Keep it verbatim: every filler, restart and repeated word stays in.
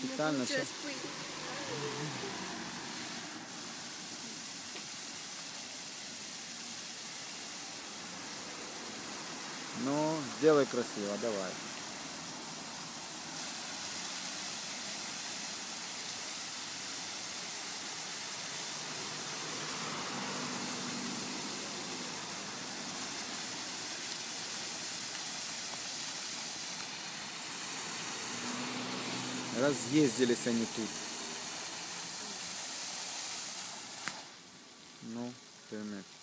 специально. Через пыль. Ну, сделай красиво, давай. Разъездились они тут. Ну, пример.